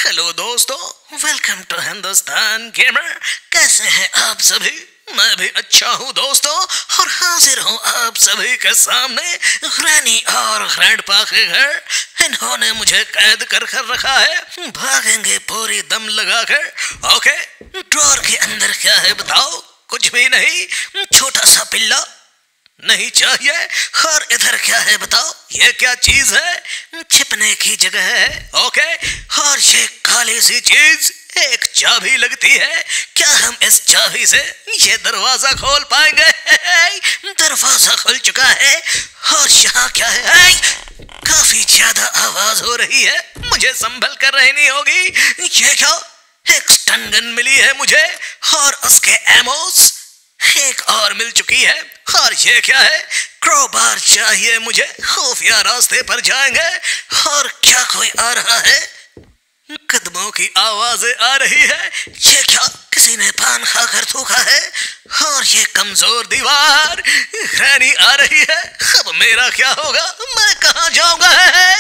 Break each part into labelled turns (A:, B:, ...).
A: Hello दोस्तों, welcome to Hindustan gamer. कैसे हैं आप सभी? मैं भी अच्छा हूँ दोस्तों, और हाजिर हूँ आप सभी के सामने ग्रैनी और ग्रैंडपा के घर। इन्होंने मुझे कैद कर रखा है, भागेंगे पूरी दम लगाकर। ओके, ड्रॉर के अंदर क्या है बताओ? कुछ भी नहीं, छोटा सा पिल्ला नहीं चाहिए। और इधर क्या है बताओ? ये क्या चीज है? छिपने की जगह है। ओके, और ये काली सी चीज एक चाबी लगती है। क्या हम इस चाबी से ये दरवाजा खोल पाएंगे? दरवाजा खुल चुका है। और यहाँ क्या है? काफी ज्यादा आवाज हो रही है, मुझे संभल कर रहनी होगी। ये क्या? एक स्टन गन मिली है मुझे, और उसके एमोस एक और मिल चुकी है। और ये क्या है? क्रोबार चाहिए मुझे। खुफिया रास्ते पर जाएंगे। और क्या कोई आ रहा है? कदमों की आवाजें आ रही है। ये क्या? किसी ने पान खाकर थूका है। और ये कमजोर दीवार, ग्रैनी आ रही है। अब मेरा क्या होगा? मैं कहाँ जाऊंगा?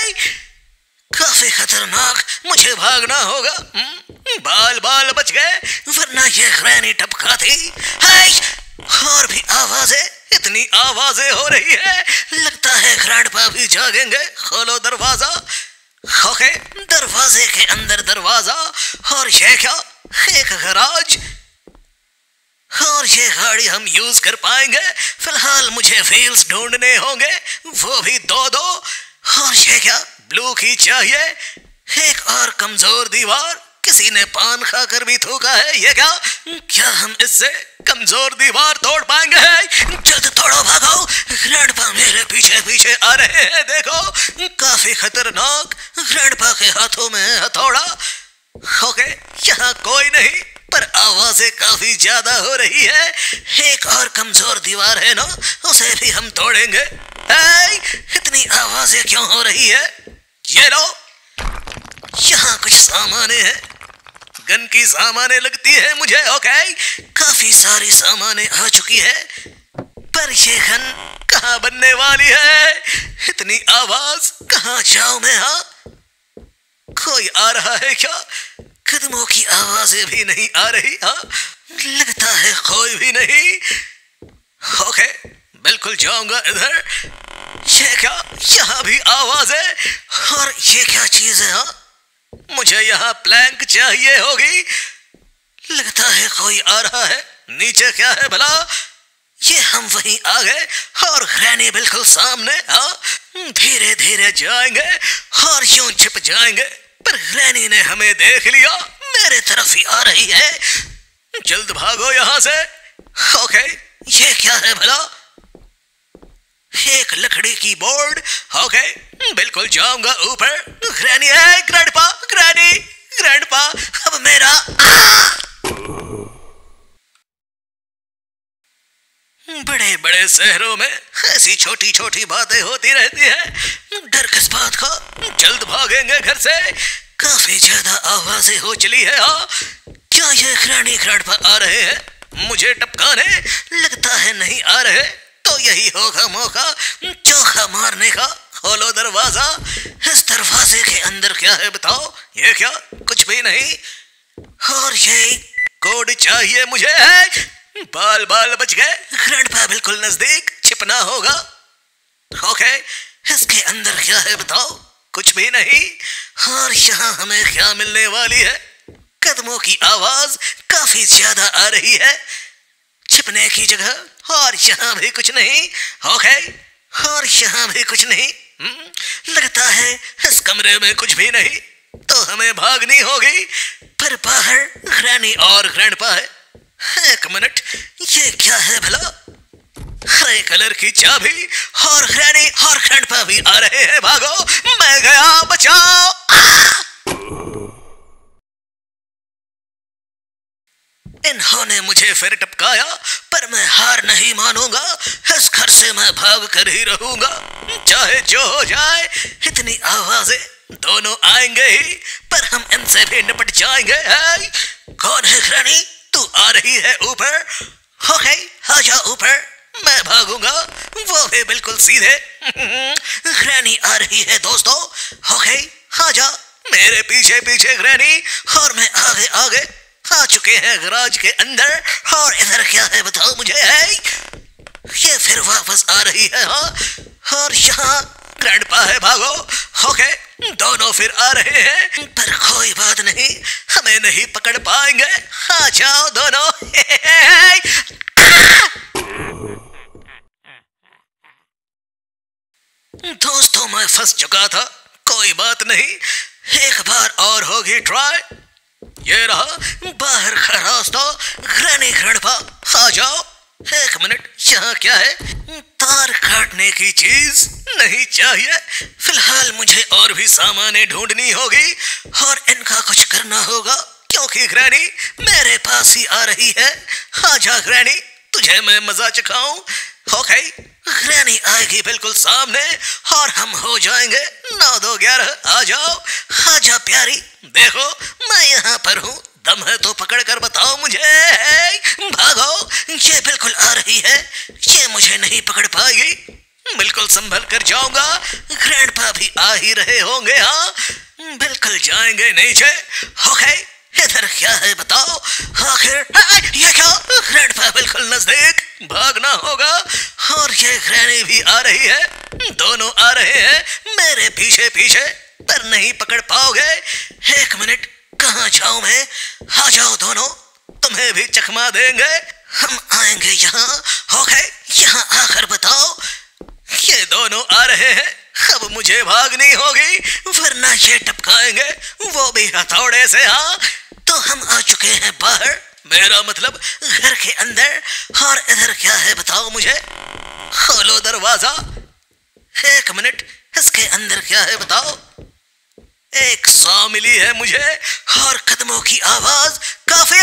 A: काफी खतरनाक, मुझे भागना होगा। बाल बाल बच गए, वरना ये ग्रैनी टपकाती है। और भी आवाजें, इतनी आवाजें हो रही है, लगता है ग्रैंडपा भी जागेंगे। खोलो दरवाजा। ओके, दरवाजे के अंदर दरवाजा। और ये क्या? एक गैराज। और ये गाड़ी हम यूज कर पाएंगे। फिलहाल मुझे व्हील्स ढूंढने होंगे, वो भी दो दो। और ये क्या? ब्लू की चाहिए। एक और कमजोर दीवार, किसी ने पान खाकर भी थूका है। ये क्या? क्या हम इससे कमजोर दीवार तोड़ पाएंगे? जल्द तोड़ो, भागो। ग्रैंडपा मेरे पीछे पीछे आ रहे हैं, देखो। काफी खतरनाक, ग्रैंडपा के हाथों में है हथौड़ा। ओके, यहाँ कोई नहीं, पर आवाजें काफी ज्यादा हो रही है। एक और कमजोर दीवार है ना, उसे भी हम तोड़ेंगे। इतनी आवाजें क्यों हो रही है? ये लो, यहाँ कुछ सामाने हैं। गन की सामाने लगती है मुझे। ओके, काफी सारी सामाने आ चुकी है, पर ये गन कहाँ बनने वाली है? इतनी आवाज, कहाँ जाऊं मैं? कोई आ रहा है क्या? कदमों की आवाजें भी नहीं आ रही। लगता है कोई भी नहीं। ओके, बिल्कुल जाऊंगा इधर। ये क्या? यहाँ भी आवाज है। और ये क्या चीज है? मुझे यहाँ प्लैंक चाहिए होगी। लगता है कोई आ रहा है। नीचे क्या है भला? ये हम वहीं आ गए, और ग्रैनी बिल्कुल सामने। धीरे धीरे जाएंगे और यूं छिप जाएंगे, पर ग्रैनी ने हमें देख लिया, मेरे तरफ ही आ रही है। जल्द भागो यहाँ से। ओके, ये क्या है भला? एक लकड़ी की बोर्ड। ओके, बिल्कुल जाऊंगा ऊपर। ग्रैनी है। ग्रैंडपा, ग्रैनी, ग्रैंडपा, अब मेरा। बड़े बड़े शहरों में ऐसी छोटी छोटी बातें होती रहती है। डर किस बात का? जल्द भागेंगे घर से। काफी ज्यादा आवाजें हो चली है। क्या ये ग्रैनी ग्रैंडपा आ रहे हैं मुझे टपकाने? लगता है नहीं आ रहे, तो यही होगा मौका चौका मारने का। खोलो दरवाजा। इस दरवाजे के अंदर क्या है बताओ? ये क्या? कुछ भी नहीं। और ये कोड चाहिए मुझे। बाल बाल बच गए। ग्रैंडपा बिल्कुल नजदीक, छिपना होगा। ओके, इसके अंदर क्या है बताओ? कुछ भी नहीं। और यहाँ हमें क्या मिलने वाली है? कदमों की आवाज काफी ज्यादा आ रही है, छिपने की जगह। और यहाँ भी कुछ नहीं। ओके, और यहाँ भी कुछ नहीं। लगता है इस कमरे में कुछ भी नहीं, तो हमें भागनी होगी। पर बाहर ग्रैनी और ग्रैंडपा है। एक मिनट, ये क्या है भला? हरे कलर की चाबी, और ग्रैनी और ग्रैंडपा भी आ रहे हैं। भागो, मैं गया, बचाओ। इन्होंने मुझे फिर टपकाया, पर मैं हार नहीं मानूंगा। इस घर से मैं भाग कर ही रहूंगा, चाहे जो हो जाए। इतनी आवाजें, दोनों आएंगे ही, पर हम इनसे भी निपट जाएंगे। कौन है ग्रैनी? तू आ रही है ऊपर? ओके, आ जा ऊपर, मैं भागूंगा, वो भी बिल्कुल सीधे। ग्रैनी आ रही है दोस्तों। ओके, आ जा, मेरे पीछे पीछे ग्रैनी और मैं आगे आगे आ चुके हैं गराज के अंदर। और इधर क्या है बताओ मुझे? है ये फिर वापस आ रही है। हाँ, और यहाँ ग्रैंडपा है, भागो। ओके, दोनों फिर आ रहे हैं, पर कोई बात नहीं, हमें नहीं पकड़ पाएंगे। आ जाओ दोनों। दोस्तों मैं फंस चुका था, कोई बात नहीं, एक बार और होगी ट्राई। ये रहा बाहर का रास्ता। ग्रैनी ग्रैंडपा आ जाओ। एक मिनट, यहाँ क्या है? तार काटने की चीज नहीं चाहिए। फिलहाल मुझे और भी सामानें ढूंढनी होगी और इनका कुछ करना होगा, क्योंकि ग्रैनी मेरे पास ही आ रही है। आजा ग्रैनी, तुझे मैं मजा चखाऊं। ओके, ग्रैनी आएगी बिल्कुल सामने और हम हो जाएंगे 9 2 11। आ जाओ, आजा प्यारी, देखो मैं यहाँ पर हूँ, दम है तो पकड़ कर बताओ मुझे। भागो, ये बिल्कुल आ रही है, ये मुझे नहीं पकड़ पाएगी, बिल्कुल संभल कर जाऊंगा। ग्रैंडपा भी आ ही रहे होंगे। हाँ, बिल्कुल जाएंगे नीचे। ओके, इधर क्या है बताओ? आखिर ये क्या? ग्रैंडपा बिल्कुल नजदीक, भागना होगा। और ये ग्रैनी भी आ रही है, दोनों आ रहे हैं मेरे पीछे पीछे, पर नहीं पकड़ पाओगे। एक मिनट, कहाँ जाऊं मैं? आ जाओ दोनों, तुम्हें भी चकमा देंगे। हम आएंगे यहाँ। ओके, यहाँ आकर बताओ। ये दोनों आ रहे हैं, अब मुझे भागनी होगी, वरना ये टपकाएंगे, वो भी हथौड़े से। हाँ, तो हम आ चुके हैं बाहर, मेरा मतलब घर के अंदर। और इधर क्या है बताओ मुझे? खोलो दरवाजा। एक मिनट, इसके अंदर क्या है बताओ? एक सौ मिली है मुझे और कदमों की आवाज काफी।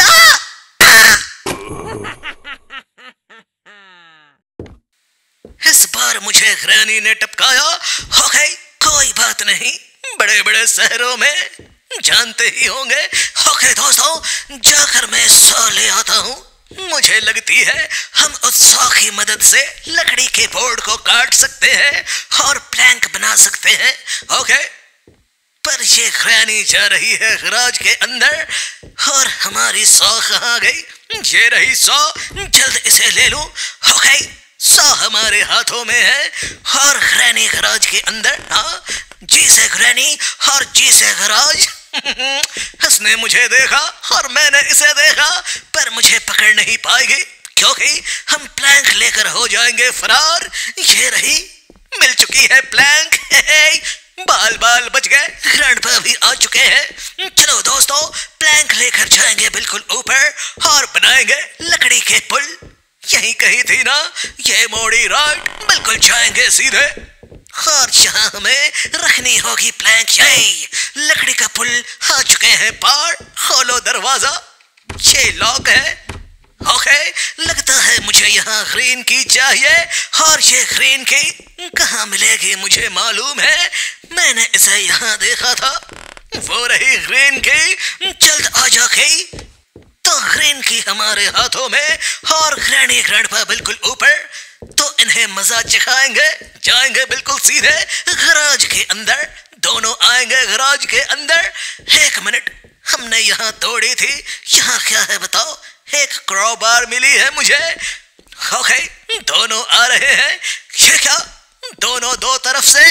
A: इस बार मुझे ग्रैनी ने टपकाया। ओके, कोई बात नहीं, बड़े बड़े शहरों में जानते ही होंगे। ओके दोस्तों, जाकर मैं सौ ले आता हूँ। मुझे लगती है हम उस सौ की मदद से लकड़ी के बोर्ड को काट सकते हैं और प्लैंक बना सकते हैं। ओके, पर ये ग्रैनी जा रही है गराज के अंदर और हमारी सौ कहाँ गई? ये रही सौ, जल्द इसे ले लूं। ओके, सौ हमारे हाथों में है और ग्रैनी गराज के अंदर। हाँ, जी से ग्रैनी और जी से गराज। इसने मुझे देखा और मैंने इसे देखा, पर मुझे पकड़ नहीं पाएगी, क्योंकि हम प्लैंक लेकर हो जाएंगे फरार। ये रही, मिल चुकी है प्लैंक। बाल बाल बच गए, ग्रैंडपा भी आ चुके हैं। चलो दोस्तों, प्लैंक लेकर जाएंगे बिल्कुल ऊपर और बनाएंगे लकड़ी के पुल। यही कही थी ना, ये मोड़ी राइट, बिल्कुल जाएंगे सीधे। और जहाँ हमें रखनी होगी प्लैंक, यही लकड़ी का पुल आ चुके हैं पार। खोलो दरवाजा, ये लॉक है। ओके, लगता है मुझे यहाँ ग्रीन की चाहिए और ये ग्रीन की कहाँ मिलेगी मुझे मालूम है, मैंने इसे यहाँ देखा था। वो रही ग्रीन की, जल्द आ जाके। तो ग्रीन की हमारे हाथों में और ग्रैनी ग्रैंडपा बिल्कुल ऊपर, तो इन्हें मजा चखाएंगे। जाएंगे बिल्कुल सीधे गराज के अंदर, दोनों आएंगे गराज के अंदर। एक मिनट, हमने यहाँ तोड़ी थी, यहाँ क्या है बताओ? एक क्रॉबार मिली है मुझे। ओके, दोनों आ रहे हैं। ये क्या? दोनों दो तरफ से।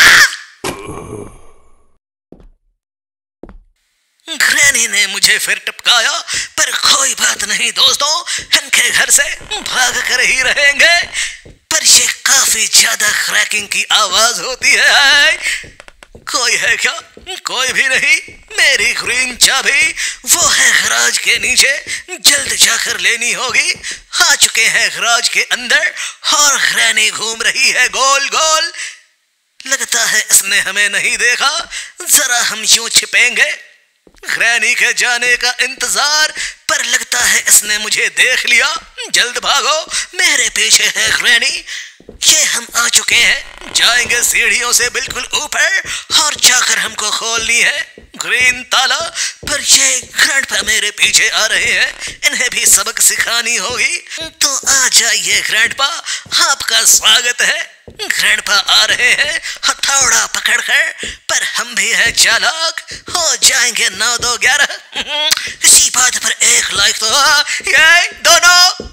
A: ग्रैनी ने मुझे फिर टपकाया, पर कोई बात नहीं दोस्तों, इनके घर से भाग कर ही रहेंगे। पर ये काफी ज्यादा क्रैकिंग की आवाज होती है। कोई है क्या? कोई भी नहीं। मेरी ग्रीन चाबी वो है गराज के नीचे, जल्द जाकर लेनी होगी। आ चुके हैं गराज के अंदर और ग्रैनी घूम रही है गोल गोल। लगता है इसने हमें नहीं देखा, जरा हम यूं छिपेंगे, ग्रैनी के जाने का इंतजार। पर लगता है इसने मुझे देख लिया, जल्द भागो, मेरे पीछे है ग्रैनी। ये हम आ चुके हैं, जाएंगे सीढ़ियों से बिल्कुल ऊपर और जाकर हमको खोलनी है ग्रीन ताला। पर ये ग्रैंडपा मेरे पीछे आ रहे हैं, इन्हें भी सबक सिखानी होगी। तो आ जाइए ग्रैंडपा, आपका स्वागत है। ग्रैंडपा आ रहे हैं थोड़ा पकड़ कर, पर हम भी है चालाक, हो जाएंगे 9 2 11। इसी बात पर 1 लाइक तो ये दोनों।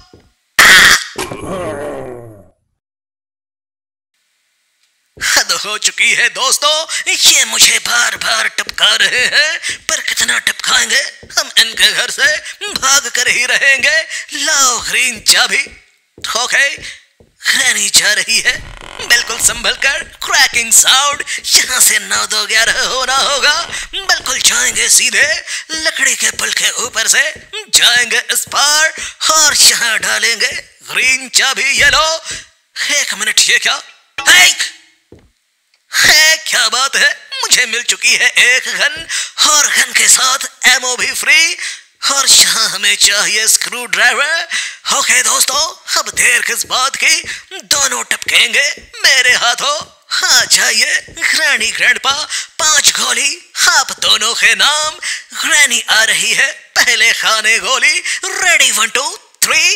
A: हद हो चुकी है दोस्तों, ये मुझे बार बार टपका रहे हैं, पर कितना टपकाएंगे, हम इनके घर से भाग कर ही रहेंगे। लाओ ग्रीन चाबी। ओके, ग्रैनी जा रही है, बिल्कुल संभल कर। क्रैकिंग साउंड, यहाँ से 9 2 11 होना होगा। बिल्कुल जाएंगे सीधे लकड़ी के पुल के ऊपर से, जाएंगे इस पार और यहाँ डालेंगे ग्रीन चाबी। ये लो। 1 मिनट, ये क्या है? क्या बात है, मुझे मिल चुकी है एक गन, और गन के साथ एमओ भी फ्री, और यहाँ हमें चाहिए स्क्रू ड्राइवर। ओके दोस्तों, अब देर किस बात की, दोनों टपकेंगे मेरे हाथों। हाँ जाइए ग्रैनी ग्रैंडपा, 5 गोली आप दोनों के नाम। ग्रैनी आ रही है, पहले खाने गोली। रेडी 1 2 3।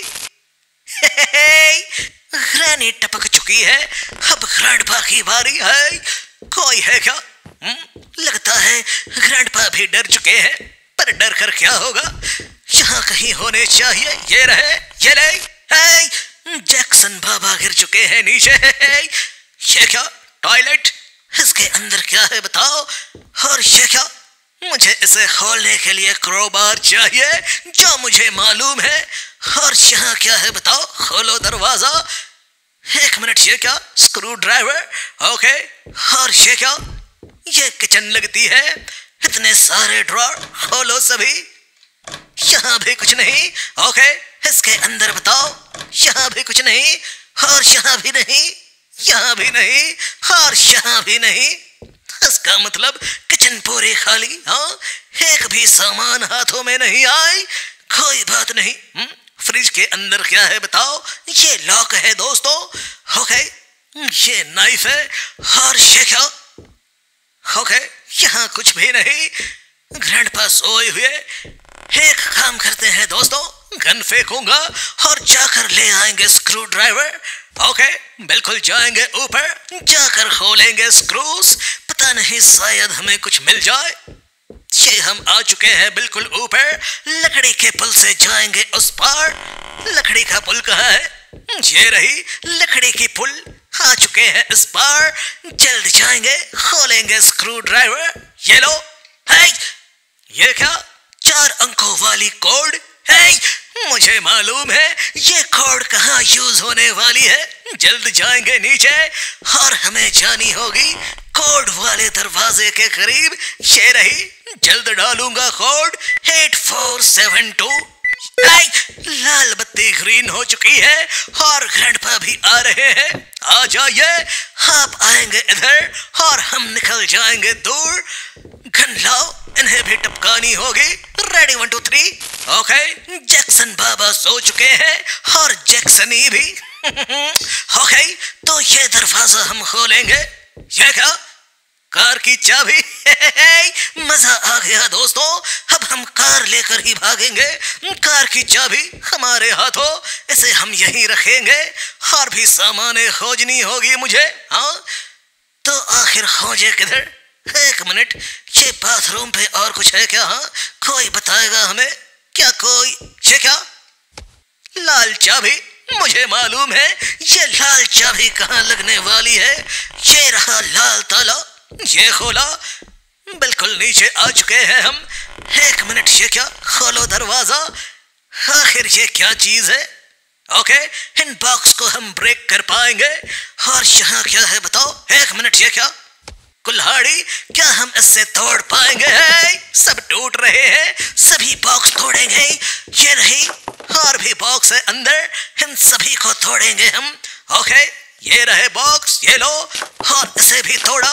A: ग्रैनी टपक चुकी है, अब ग्रैंडपा की बारी है। कोई है क्या? लगता है ग्रैंडपा भी डर चुके हैं, पर डर कर क्या होगा, यहाँ कहीं होने चाहिए। ये रहे, ये ले। जैक्सन बाबा गिर चुके हैं नीचे। ये क्या? टॉयलेट। इसके अंदर क्या है बताओ? और ये क्या? मुझे इसे खोलने के लिए क्रोबार चाहिए, जो मुझे मालूम है। और यहाँ क्या है बताओ? खोलो दरवाजा। 1 मिनट, ये क्या? Screw driver. ओके, और ये क्या? ये किचन लगती है, इतने सारे ड्रॉर, खोलो सभी। यहाँ भी कुछ नहीं। ओके, इसके अंदर बताओ। यहाँ भी कुछ नहीं, और यहाँ भी नहीं, यहाँ भी नहीं, और यहाँ भी नहीं। इसका मतलब किचन पूरी खाली। हाँ, एक भी सामान हाथों में नहीं आई। कोई बात नहीं। फ्रिज के अंदर क्या है बताओ? ये लॉक है दोस्तों। ओके, ये नाइफ है, और ये क्या? ओके, यहाँ कुछ भी नहीं। ग्रैंडपा सोए हुए। एक काम करते हैं दोस्तों, गन फेंकूंगा और जाकर ले आएंगे स्क्रू ड्राइवर। ओके, बिल्कुल जाएंगे ऊपर, जाकर खोलेंगे स्क्रूज। पता नहीं शायद हमें कुछ मिल जाए। ये हम आ चुके हैं बिल्कुल ऊपर, लकड़ी के पुल से जाएंगे उस पार। लकड़ी का पुल कहाँ है? ये रही लकड़ी की पुल। आ चुके हैं इस पार, जल्द जाएंगे, खोलेंगे स्क्रू ड्राइवर। ये लो। है ये क्या? 4 अंकों वाली कोड है। मुझे मालूम है ये कोड कहाँ यूज होने वाली है। जल्द जाएंगे नीचे, और हमें जानी होगी कोड वाले दरवाजे के करीब। ये रही, जल्द डालूंगा कोड 8472। लाल बत्ती ग्रीन हो चुकी है, और ग्रैंडपा भी आ रहे हैं। आ जाइए, आप आएंगे इधर, और हम निकल जाएंगे दूर। गन लाओ, इन्हें भी टपकानी होगी। रेडी 1 2 3। ओके, जैक्सन बाबा सो चुके हैं, और जैक्सनी भी। ओके, तो ये दरवाजा हम खोलेंगे। ये क्या? कार की चाबी। मजा आ गया दोस्तों, अब हम कार लेकर ही भागेंगे। कार की चाबी हमारे हाथों, इसे हम यहीं रखेंगे। और भी सामानें खोजनी होगी मुझे। हाँ, तो आखिर खोजे किधर? 1 मिनट, ये बाथरूम पे और कुछ है क्या? हाँ, कोई बताएगा हमें क्या? कोई? ये क्या? लाल चाबी। मुझे मालूम है ये लाल चाबी कहाँ लगने वाली है। ये रहा लाल ताला, ये खोला। बिल्कुल नीचे आ चुके हैं हम। 1 मिनट, ये क्या? खोलो दरवाजा। आखिर ये क्या चीज है? ओके, इन बॉक्स को हम ब्रेक कर पाएंगे। और यहाँ क्या है बताओ? 1 मिनट, ये क्या? कुल्हाड़ी। क्या हम इससे तोड़ पाएंगे? सब टूट रहे हैं, सभी बॉक्स तोड़ेंगे। ये रही, और भी बॉक्स है अंदर, इन सभी को तोड़ेंगे हम। ओके, ये रहे बॉक्स, ये लो, और इसे भी तोड़ा।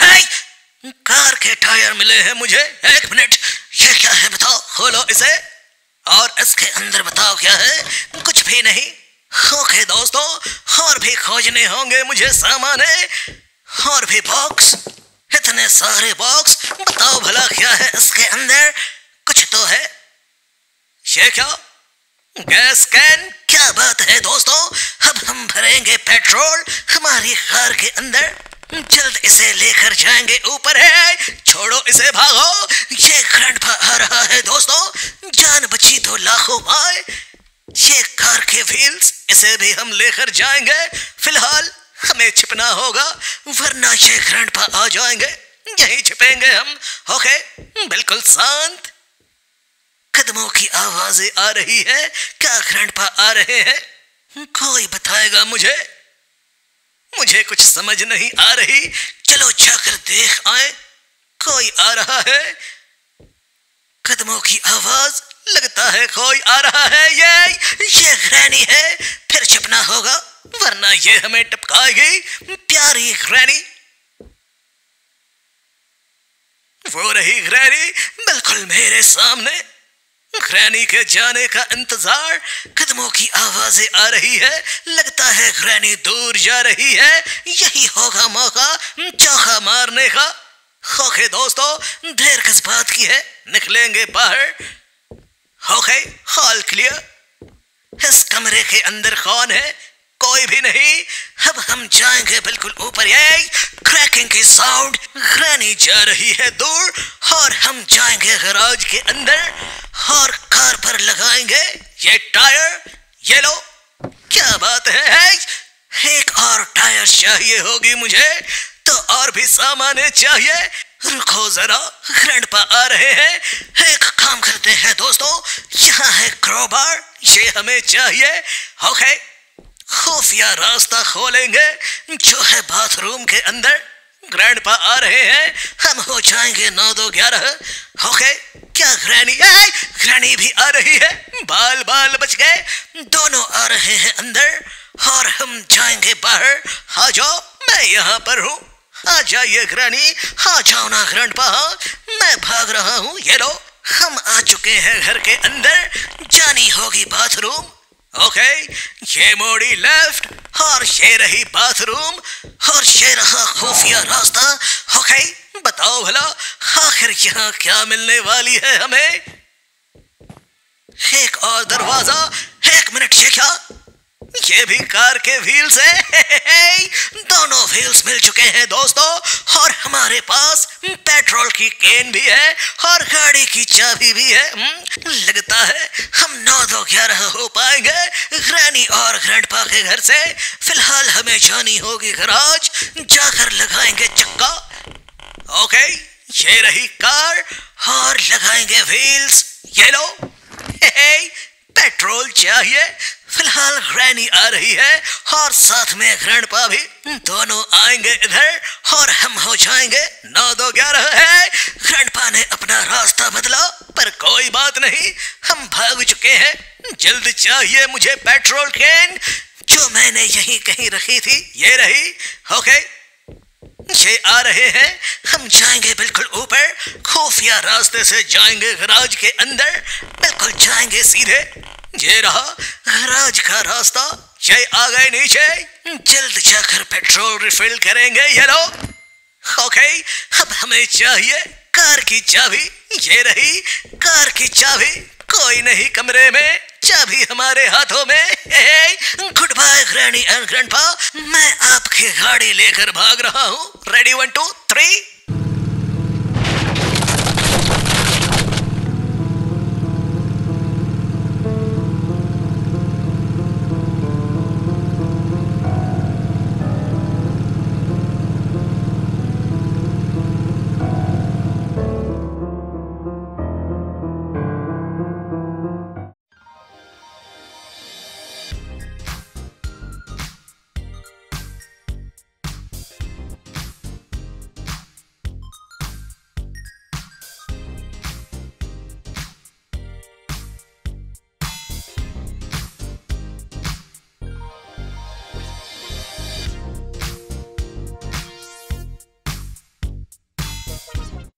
A: कार के टायर मिले हैं मुझे। 1 मिनट, ये क्या है बताओ? खोलो इसे, और इसके अंदर बताओ क्या है? कुछ भी नहीं। ओके दोस्तों, और भी खोजने होंगे मुझे सामान है, और भी बॉक्स, इतने सारे बॉक्स। बताओ भला क्या है इसके अंदर? कुछ तो है। ये क्या? Gas can. क्या बात है दोस्तों, अब हम भरेंगे पेट्रोल हमारी कार के अंदर। जल्द इसे लेकर जाएंगे ऊपर है। छोड़ो इसे, भागो, ये ग्रैंडपा आ रहा है दोस्तों। जान बची तो लाखों पाए। ये कार के व्हील्स, इसे भी हम लेकर जाएंगे। फिलहाल हमें छिपना होगा, वरना ये ग्रैंडपा आ जाएंगे। यहीं छिपेंगे हम। ओके, बिल्कुल शांत। कदमों की आवाजें आ रही है। क्या ग्रैंडपा आ रहे हैं? कोई बताएगा मुझे? मुझे कुछ समझ नहीं आ रही। चलो जाकर देख आए। कोई आ रहा है। कदमों की आवाज, लगता है कोई आ रहा है। ये ग्रैनी है। फिर छिपना होगा, वरना ये हमें टपकाएगी। प्यारी ग्रैनी, वो रही ग्रैनी, बिल्कुल मेरे सामने। ग्रैनी के जाने का इंतजार। कदमों की आवाजें आ रही है। लगता है ग्रैनी दूर जा रही है। यही होगा मौका चौका मारने का। ओके दोस्तों, देर किस बात की है, निकलेंगे बाहर। Okay, hall clear. इस कमरे के अंदर कौन है? कोई भी नहीं। अब हम जाएंगे बिल्कुल ऊपर। ये क्रैकिंग की साउंड। ग्रैनी जा रही है दूर और हम जाएंगे गैराज के अंदर और कार पर लगाएंगे ये टायर। ये लो, क्या बात है। एक और टायर चाहिए होगी मुझे, तो और भी सामान चाहिए। रुको जरा, ग्रैंडपा आ रहे हैं। एक काम करते हैं दोस्तों, यहाँ है क्रोबार, ये हमें चाहिए। ओके, खुफिया रास्ता खोलेंगे जो है बाथरूम के अंदर। ग्रैंडपा आ रहे हैं, हम हो जाएंगे 9-2-11। ओके, क्या ग्रैनी भी आ रही है। बाल बच गए। दोनों आ रहे हैं अंदर और हम जाएंगे बाहर। आ जाओ, मैं यहाँ पर हूँ। आ जाइए ग्रैनी, आ जाओ ना ग्रैंडपा, मैं भाग रहा हूँ। ये लो, हम आ चुके हैं घर के अंदर। जानी होगी बाथरूम। ओके, ये मोड़ी लेफ्ट और ये रही बाथरूम और ये रहा खुफिया रास्ता। ओके, बताओ भला आखिर यहाँ क्या मिलने वाली है हमें? एक और दरवाजा। 1 मिनट, ये क्या? ये भी कार के व्हील्स है। दोनों व्हील्स मिल चुके हैं दोस्तों और हमारे पास पेट्रोल की कैन भी है और गाड़ी की चाबी भी है। लगता है हम 9-2-11 हो पाएंगे ग्रैनी और ग्रैंडपा के घर से। फिलहाल हमें जानी होगी गैराज, जाकर लगाएंगे चक्का। ओके, ये रही कार और लगाएंगे व्हील्स। ये लो, पेट्रोल चाहिए। फिलहाल ग्रैनी आ रही है और साथ में ग्रैंडपा भी। दोनों आएंगे इधर और हम हो जाएंगे 9-2-11 है। ग्रैंडपा ने अपना रास्ता बदला, पर कोई बात नहीं, हम भाग चुके हैं। जल्द चाहिए मुझे पेट्रोल कैन, जो मैंने यहीं कहीं रखी थी। ये रही। ओके, ये आ रहे हैं। हम जाएंगे बिल्कुल ऊपर, खुफिया रास्ते से जाएंगे गैराज के अंदर। बिल्कुल जाएंगे सीधे। ये रहा गैराज का रास्ता। ये आ गए नीचे। जल्द जाकर पेट्रोल रिफिल करेंगे। ये लो। ओके, अब हमें चाहिए कार की चाबी। ये रही कार की चाबी। कोई नहीं कमरे में, चाबी हमारे हाथों में। Goodbye granny and grandpa, मैं आपकी गाड़ी लेकर भाग रहा हूँ। रेडी 1 2 3।